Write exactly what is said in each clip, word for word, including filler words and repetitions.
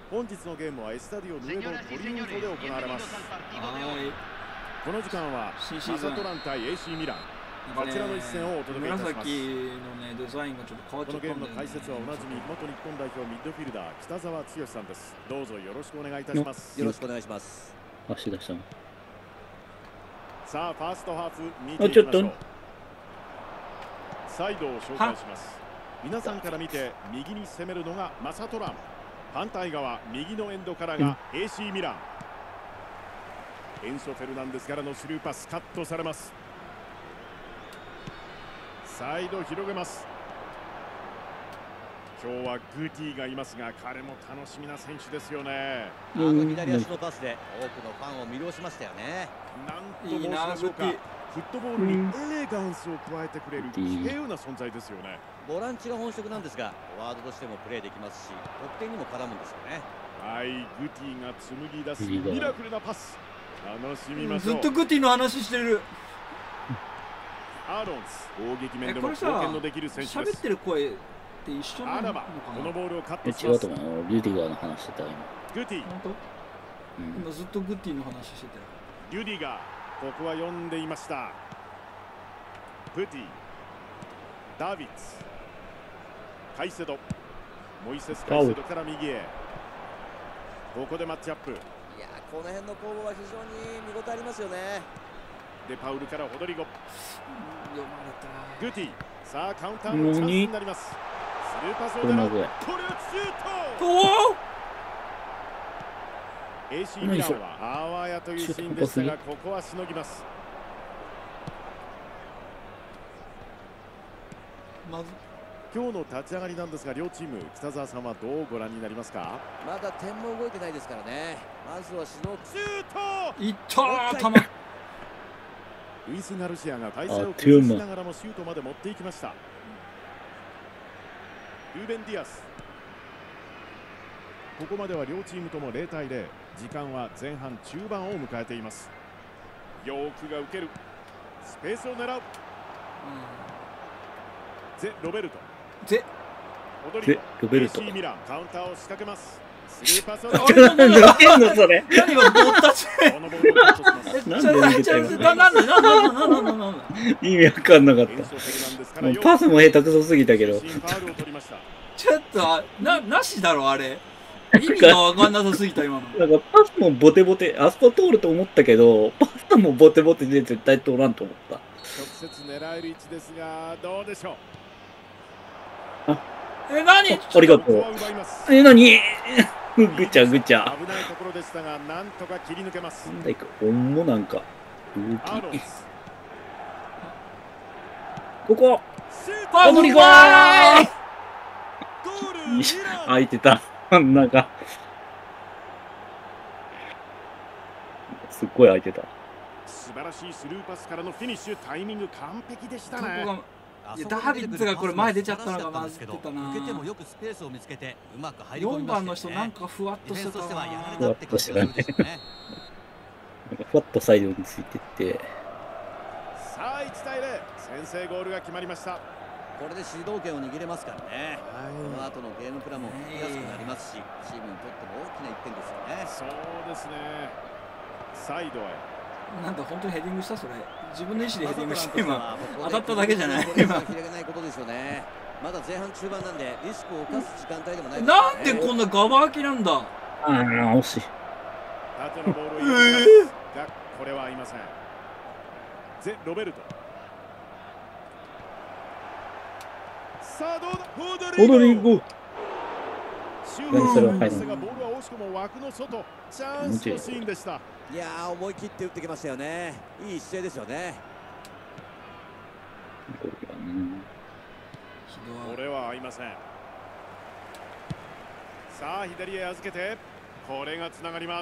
本日のゲームはエスタディオヌエボ・トリウンフォで行われます。この時間はマサトラン対 エーシー ミラン、こちらの一戦をお届けいたします。 紫のねデザインがちょっと変わっちゃったんで、ね、 このゲームの解説はおなじみ元日本代表ミッドフィルダー北澤剛さんです。どうぞよろしくお願いいたします。 よろしくお願いします。 足出したの。 さあファーストハーフ見ていきましょう。サイドを紹介します。皆さんから見て右に攻めるのがマサトラン、反対側右のエンドからが エーシー ミラン。エンソ・フェルナンデスからのスルーパスカットされます。サイド広げます。今日はグティがいますが、彼も楽しみな選手ですよね。 あの左足のパスで多くのファンを魅了しましたよね。 なんと申しましょうか、フットボールにエレガンスを加えてくれる稀有な存在ですよね。 ボランチが本職なんですが、フォワードとしてもプレーできますし、得点にも絡むんですよね。 はい、グティが紡ぎ出すミラクルなパス、楽しみましょう。 ずっとグティの話してる。 アーロンス、攻撃面でも貢献のできる選手です。 喋ってる声って一緒なのかな。 このボールをカットします。違うと思う。リュディガーの話してた今。 グティ。 本当？うん、今ずっとグティの話してたよ。 リュディガー、ここは読んでいました。プティ、ダービッツ、カイセド、モイセス・カイセドから右へ。ここでマッチアップ。いや、この辺の攻防は非常に見応えありますよね。 でパウルからホドリゴ、 読まれた。 グティ、さあカウンターのチャンスになります。スルーパスを狙う。これはシュート。 おお。 エーシー ミランはあわやというシーンでしたが、ここはしのぎます。 まず今日の立ち上がりなんですが、両チーム北澤さんはどうご覧になりますか。 まだ点も動いてないですからね。まずは指導。 シュート。 いったー、球。 ルイス・ガルシアが体勢を崩しながらもシュートまで持っていきました。ルーベン・ディアス、ここまでは両チームともゼロたいゼロ、時間は前半中盤を迎えています。ヨークが受ける、スペースを狙う、うん、ゼ・ロベルト、 ゼ・ロベルト、 ミランカウンターを仕掛けます。スルーパスを何てんのそれ。 何がボッタチ。 なんで見てたの。意味わかんなかった。もうパスも下手くそすぎたけど。 ちょっとななしだろあれ。意味がわかんなさすぎた今の。 なんかパスもボテボテ、あそこ通ると思ったけど、パスもボテボテで絶対通らんと思った。 直接狙える位置ですが、どうでしょう。 あ、 え、何？ ありがとう。え、何？ぐちゃぐちゃ。 危ないところでしたが、なんとか切り抜けます。 なんだいか、ほんもなんか。ここ。 あ、乗り込み。開いてた。なんか。すっごい開いてた。 素晴らしいスルーパスからのフィニッシュ、タイミング完璧でしたね。 いやダービッツがこれ前出ちゃったのがまずってたな。 受けてもよくスペースを見つけてうまく入り込みましたね。よんばんの人なんかふわっとしてたな。 ふわっとしてたね。ふわっとサイドについてって。 さあいちたいゼロ、先制ゴールが決まりました。 これで主導権を握れますからね。この後のゲームプランも組みやすくなりますし、チームにとっても大きないってんですよね。 そうですね。サイドへ。 なんだ本当にヘディングしたそれ。自分の意思でヘディングして今当たっただけじゃない。今。 まだ前半中盤なんでリスクを冒す時間帯でもない。 なんでこんなガバ空きなんだ。 ああ惜しい。 縦のボールを入れますが、これは合いません。ゼ・ロベルト。さあどうだ。 ホドリゴ。 シュートをですがボールは惜しくも枠の外。チャンスのシーンでした。 いやー思い切って打ってきましたよね。いい姿勢ですよね。 これは合いません。さあ左へ預けて、これがつながります。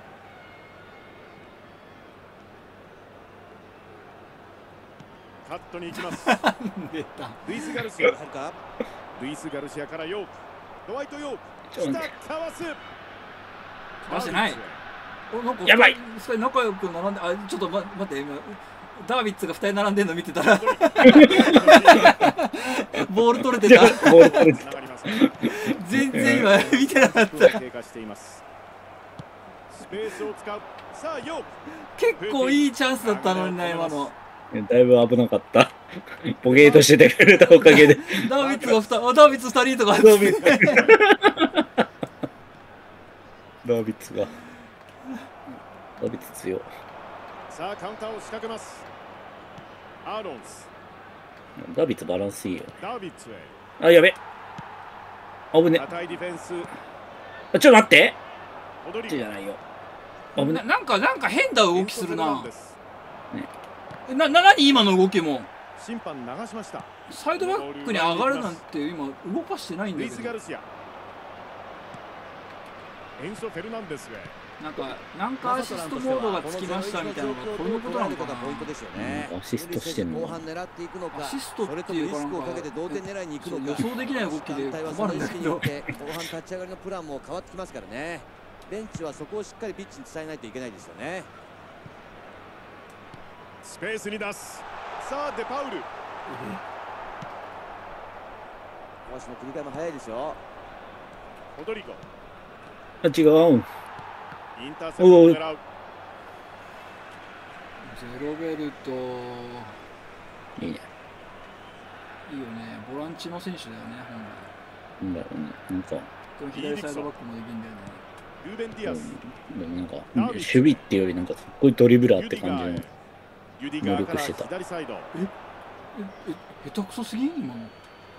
カットに行きます。ルイス・ガルシア、ルイス・ガルシアからヨーク、ドワイト・ヨーク、下かわす。 かわしてない。 やばい。 それ仲良く並んで、あ、ちょっと待って今。ダービッツがふたり並んでるの見てたらボール取れてた。 全然今見てなかった。 経過しています。スペースを使う。さあよ。 結構いいチャンスだったのにな今の。 だいぶ危なかった。ボケーとしててくれたおかげで。 ダービッツがふた、ダービッツ二人とか。 ダービッツ。ダービッツが。ダービッツ強い。 さあカウンターを仕掛けます。アーロンズ。 ダービッツバランスいいよ。 ダービッツへ。 あ、やべ。危ね。 硬いディフェンス。 あ、ちょっと待って。じゃないよ。 危ね。なんかなんか変な動きするな。ね。な、な、何今の動きも。 審判流しました。 サイドバックに上がるなんて今動かしてないんだけど。 エンソ・フェルナンデスへ。 なんか、なんかアシストモードがつきましたみたいなのがこういうことなのかな。 アシストしてんの。 アシストっていうかなんか予想できない動きで困るんだけど。 後半立ち上がりのプランも変わってきますからね。ベンチはそこをしっかりピッチに伝えないといけないですよね。 スペースに出す。さあデパウル。 足の切り替えも早いですよ。 オドリゴ。 あ、違う。 インターセプトを狙う。 ゼロベルトいいね。 いいよね。ボランチの選手だよね本来。なんだろうね。なんか左サイドバックもできるんだよね。 ルーベンディアス。 でもなんか守備っていうよりなんかすっごいドリブラーって感じの能力してた。 左サイド。えええ下手くそすぎん今の。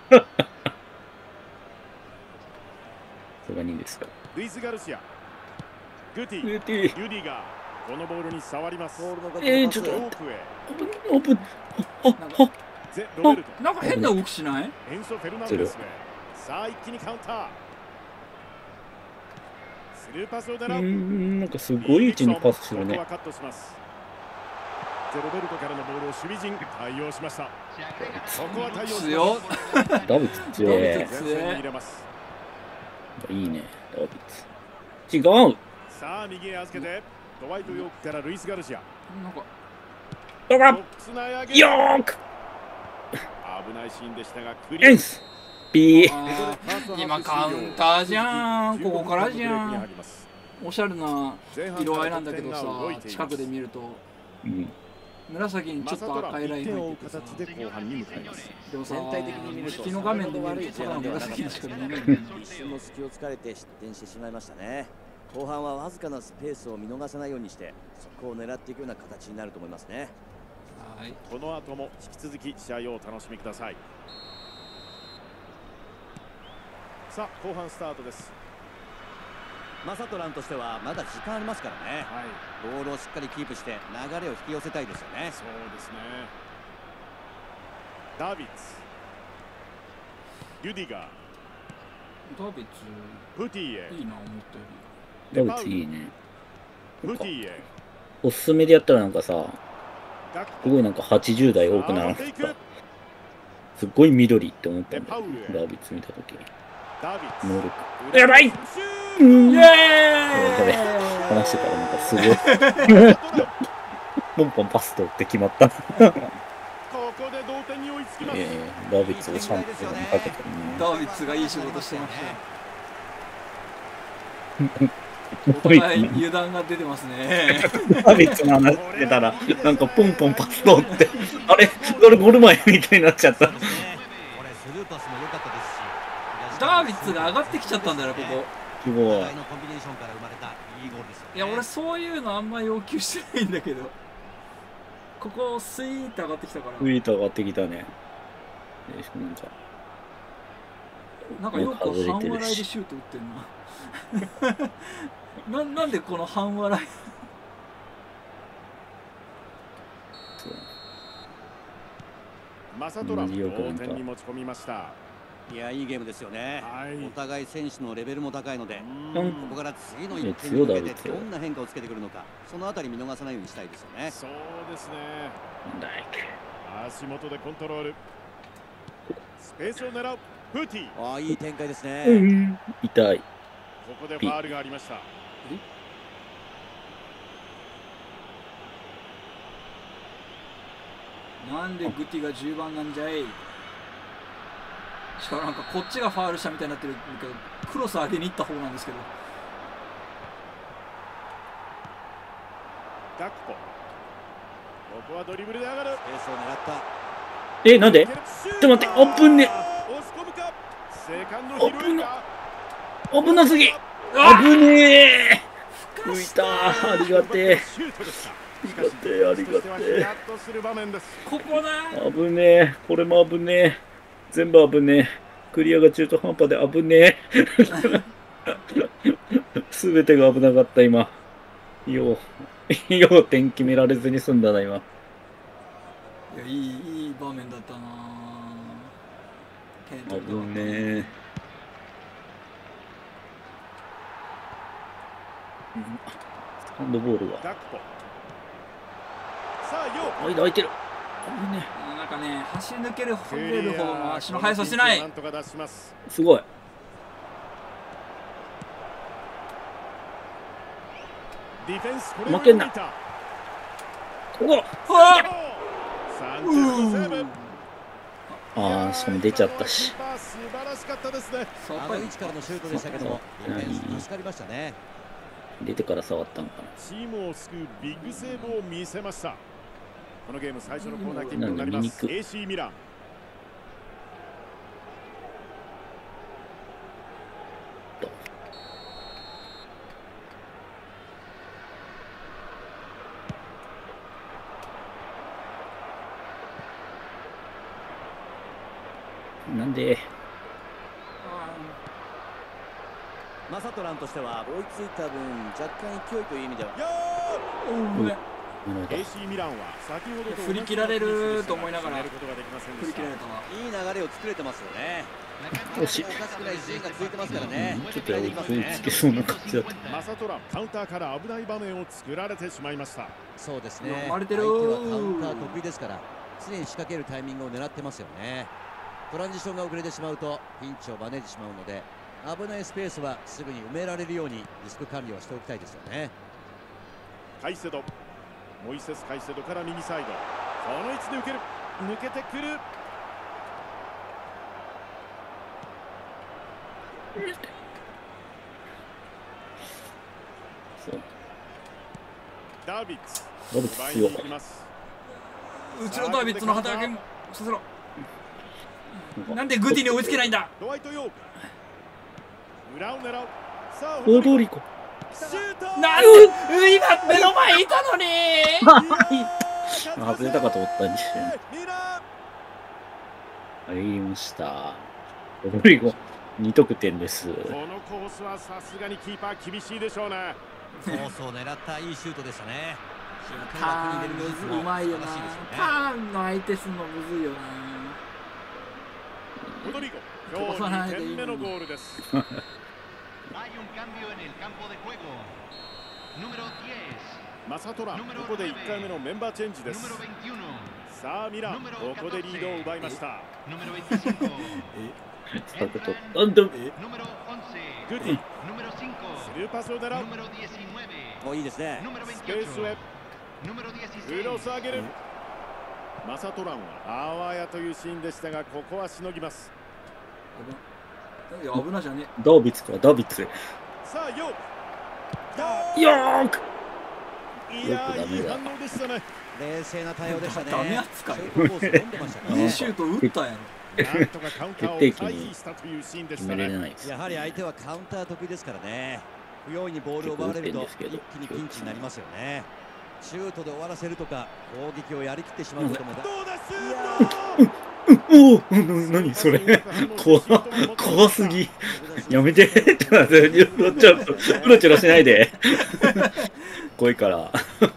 それがにいですか。 ルイス・ガルシア。グティ。 グティ。 ユディがこのボールに触ります。 えー、ちょっとオープへ。 オープン。あ、 ゼロベルト。 なんか変な動きしない？ エンソ・フェルナンデスへ。さあ一気にカウンター。スルーパスを狙う。 うん、なんかすごい位置にパスするね。 ここはカットします。ゼロベルトからのボールを守備陣対応しました。ここは対応します。 強っ。 ダブツ強い。 前線に入れます。 いいね、ダブツ。違う。 さあ右へ預けてドワイト・ヨークからルイス・ガルシア。 なんかドラップヨーク。 危ないシーンでしたがクリエンス B。 今カウンターじゃん。ここからじゃん。おしゃれな色合いなんだけどさ、近くで見ると、うん、紫にちょっと赤いライン入っててさ、でもさ、引きの画面で見るとただの紫にしか見えない。 一瞬の隙を突かれて失点してしまいましたね。後半はわずかなスペースを見逃さないようにしてそこを狙っていくような形になると思いますね。 はい、この後も引き続き試合をお楽しみください。さあ後半スタートです。 マサトランとしてはまだ時間ありますからね、はい、ボールをしっかりキープして流れを引き寄せたいですよね。 そうですね。ダービッツ、ユディガー、 ダービッツプティへ。 いいな思ったより。ダービッツいいね。 プティへ。 おすすめでやったらなんかさ、すごいなんかはちじゅう代多くならなかった。すっごい緑って思ったんだよ、ダービッツ見たとき。能力。やばい。 イエーイ。 話してたらなんかすごいポンポンパス通って決まった。 ここで同点に追いつきます。 えー、ダービッツをシャンプーにかけてるね。 ダービッツがいい仕事してました。 お互い油断が出てますね。 ダービッツの話してたらなんかポンポンパス通ってあれそれゴール前みたいになっちゃった。 ダービッツが上がってきちゃったんだよここ。 すごい。 いや俺そういうのあんまり要求してないんだけど、ここスイーッと上がってきたから。 スイーッと上がってきたね。 なんかよく半笑いでシュート打ってんな。ななんでこの半笑い。 マサトラン同点に持ち込みました。 いやいいゲームですよね、はい、お互い選手のレベルも高いので、ここから次の一点に向けてどんな変化をつけてくるのか、そのあたり見逃さないようにしたいですよね。 そうですね。足元でコントロール、スペースを狙うプティ。 ああいい展開ですね、 うん、痛い。 ここでファウルがありました。 なんでグティがじゅうばんなんじゃい。 しかもなんかこっちがファールしたみたいになってるけど、クロス上げに行った方なんですけど。 ガクポ、ここはドリブルで上がる。 エースを狙った。 え、なんで？ちょっと待って、オープンね。オープンの。危なすぎ。危ねえ。浮いた。ありがてえ。ありがてえ、ありがてえ。 ここだ。 危ねえ。これも危ねえ。全部危ねえ。クリアが中途半端で危ねえ。すべてが危なかった今。よう、よう点決められずに済んだな今。 いや、いい、いい場面だったな。 危ねえ。ハンドボールが。間空いてる。 危ねえ。なんかね、走り抜ける方の足の速さしてない。 すごい。負けんな。ここ。ああ、しかも出ちゃったし。 あの位置からのシュートでしたけども、ディフェンス助かりましたね。 出てから触ったのかな。 チームを救うビッグセーブを見せました。このゲーム最初のコーナーキックになります。エーシー ミラン。 なんでマサトランとしては追いついた分若干勢いという意味では、 エーシー ミランは先ほどと振り切られると思いながら振り切られたな。 いい流れを作れてますよね。 惜しい。 おかしくないシーンが続いてますからね。 ちょっと追いつけそうな感じだった。 マサトランカウンターから危ない場面を作られてしまいました。 そうですね。 相手はカウンター得意ですから常に仕掛けるタイミングを狙ってますよね。トランジションが遅れてしまうとピンチを招いてしまうので、危ないスペースはすぐに埋められるようにリスク管理をしておきたいですよね。 カイセド、モイセス・カイセドから右サイド、この位置で受ける、抜けてくる。 そうダービッツ、 ダービッツ強い。 うちのダービッツの働きさせろ。なんでグディに追いつけないんだ。 ドワイト・ヨーク、裏を狙う。さあ、 大通りこ。 なんで今目の前いたのに。 外れたかと思ったんですよ。入りました。大通りこに得点です。 このコースはさすがにキーパー厳しいでしょうね。 コースを狙ったいいシュートでしたね。 ターンうまいよな。ターンの相手すんのむずいよな。 ロドリゴ、今日にてんめのゴールです。マサトラン、ここでいっかいめのメンバーチェンジです。さあミラン、ここでリードを奪いました。 スタートとなんでグディ、スルーパスを狙う。 お、いいですね。 スペースへクロス上げる。マサトランはあわやというシーンでしたが、ここはしのぎます。 いや、危ないじゃねえ。ダービッツか、ダービッツ。 さあヨーク。よーく。 いやー、いい反応でしたね。 冷静な対応でしたね。 ダメ扱い。 いいシュート打ったやろ。 なんとかカウンターを回避したというシーンでしたね。 やはり相手はカウンター得意ですからね。不用意にボールを奪われると一気にピンチになりますよね。シュートで終わらせるとか攻撃をやりきってしまうことも。 おお、何それ。怖怖すぎ。やめて。ちょっとうろちょろしないで。怖いから。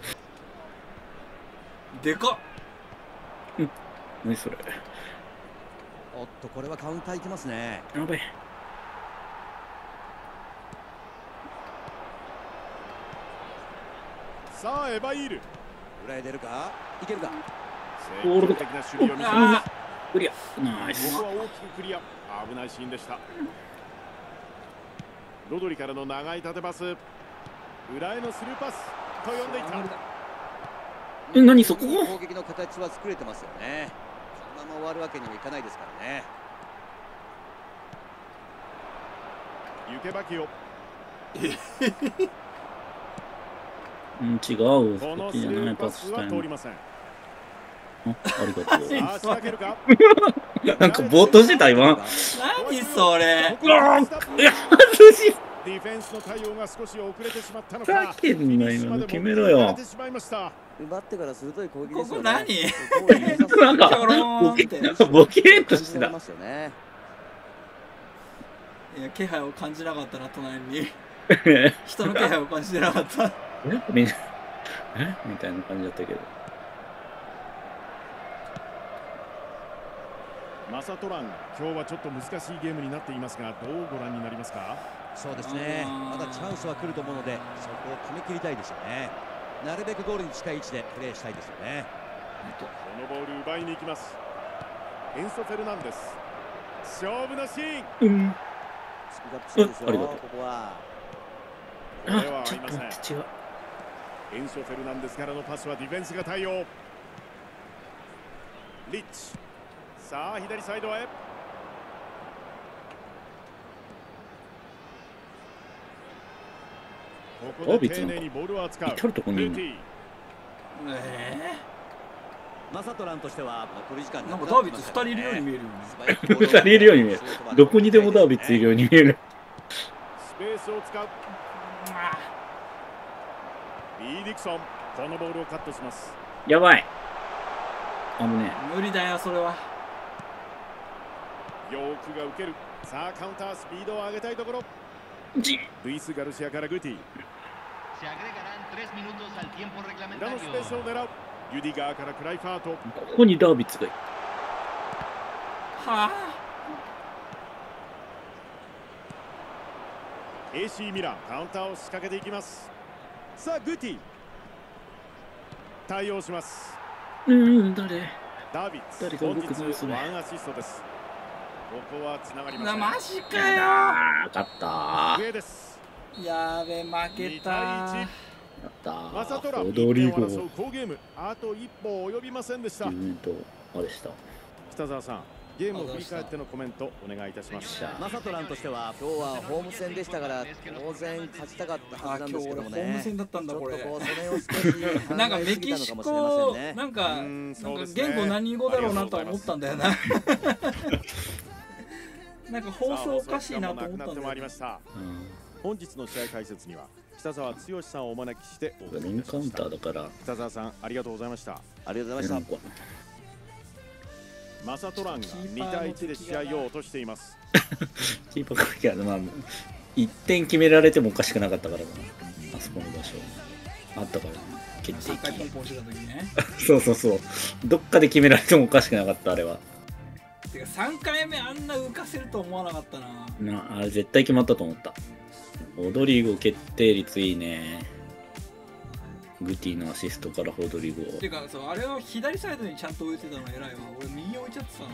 でかっ。 何それ。 おっと、これはカウンターいきますね。 やべえ。 さあエバイール、 裏へ出るか、いけるか。 ゴール的な守備を見せます。 クリア。ナイス。 ここは大きくクリア。危ないシーンでした。ロドリからの長い縦パス、裏へのスルーパスと呼んでいた。 え、何そこ？ 攻撃の形は作れてますよね。このまま終わるわけにはいかないですからね。 行けばきよ。 うん、違う。 このじゃないパスしたいの。あ、ありがとう。なんかぼーっとしてた今。 何それ。 うわー、いや、 ディフェンスの対応が少し遅れてしまったのふか。 ざけんな今の決めろよ。 奪ってから鋭い攻撃ここですよね。 何なんかボケボケーっとしてた。 いや、気配を感じなかったな、隣に。人の気配を感じてなかった。 えみんなえみたいな感じだったけど。 マサトラン、今日はちょっと難しいゲームになっていますが、どうご覧になりますか？ そうですね。まだチャンスは来ると思うので、そこを決め切りたいですよね。なるべくゴールに近い位置でプレーしたいですよね。 このボール奪いに行きます。エンソ・フェルナンデス。勝負のシーン。 うん。 スピードアップしてですよ。ここは。 これはちょっと待って違う。 エンソ・フェルナンデスからのパスはディフェンスが対応。リッチ。さあ左サイドへ。ここで丁寧にボールを扱う。 至るとこにいるの。 マサトランとしては残り時間なんかダービッツふたりいるように見えるよね。 ふたりいるように見える。どこにでもダービッツいるように見える。 スペースを使う。リー・ディクソン、このボールをカットします。 やばい。あのね。 無理だよそれは。 ヨークが受ける。さあカウンタースピードを上げたいところ。ルイス・ガルシアからグティ。裏のスペースを狙う。ユディガーからクライファート。 ここにダービッツがいる。 はあ。 エーシー ミラン、カウンターを仕掛けていきます。さあグティ。対応します。 うん、誰？ ダービッツ。 誰が動くのそれ。 ワンアシストです。ここはつながりません。 マジかよ。 勝った。 上です。 やべ負けた。 やったー。 マサトラン、 踊り子。 好ゲーム。あと一歩及びませんでした。 とあれした。 北澤さん、ゲームを振り返ってのコメントお願いいたします。 マサトランとしては今日はホーム戦でしたから当然勝ちたかったはずなんですけどもね。 ホーム戦だったんだこれ。 なんかメキシコなんかなんか言語何語だろうなと思ったんだよな。なんか放送おかしいなと思ったんだよ。 本日の試合解説には北澤剛さんをお招きしてお送りいたしました。北澤さんありがとうございました。 ありがとうございました。 マサトランがにたいいちで試合を落としています。 キーパー関係ある。まあいってん決められてもおかしくなかったからな。あそこの場所あったから決定機。そうそうそう。どっかで決められてもおかしくなかったあれは。 てかさんかいめあんな浮かせると思わなかったな。 なあれ絶対決まったと思った。ホドリゴ決定率いいね。グティのアシストからホドリゴ。 てかそうあれは左サイドにちゃんと置いてたの偉いわ。俺右置いちゃってたの。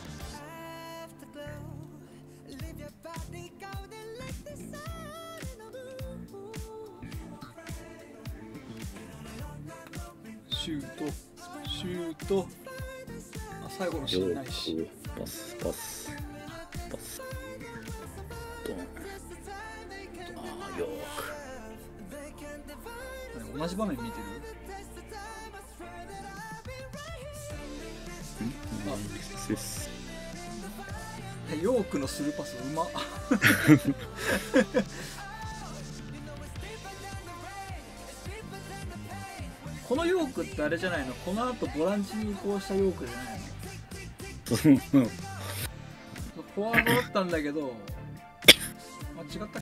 シュートシュート。あ最後のシーンないし。 パスパスパス。ドン。ああよーく。 同じ場面見てる？あ、ヨークのスルーパスうまっ。このヨークってあれじゃないの？この後ボランチに移行したヨークじゃないの？フォワードだったんだけど、あ違ったっ